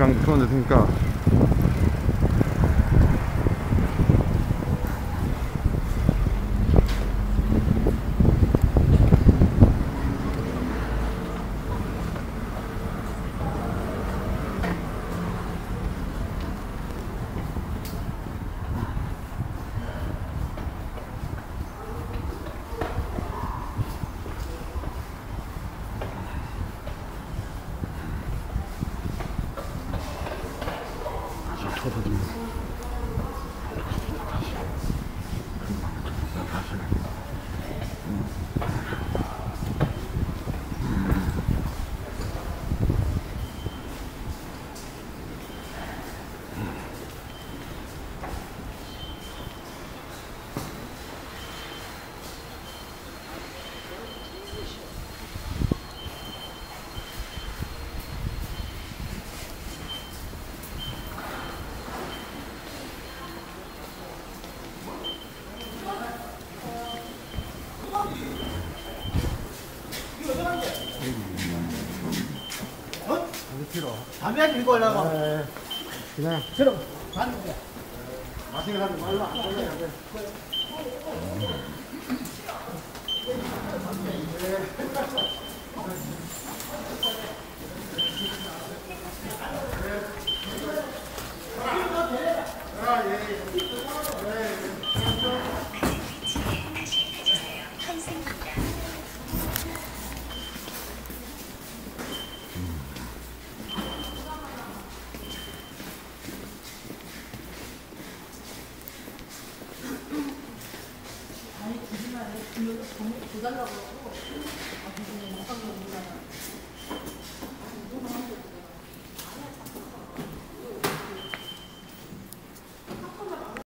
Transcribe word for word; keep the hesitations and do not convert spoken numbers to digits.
그냥 그런 데 되니까. 담배 한 이거 올라가. 그냥 들어. 봤는데. 마시게 하지 말라. 안 걸려야 돼. 두 달라고 하고, 아, 못 가면 못 가나.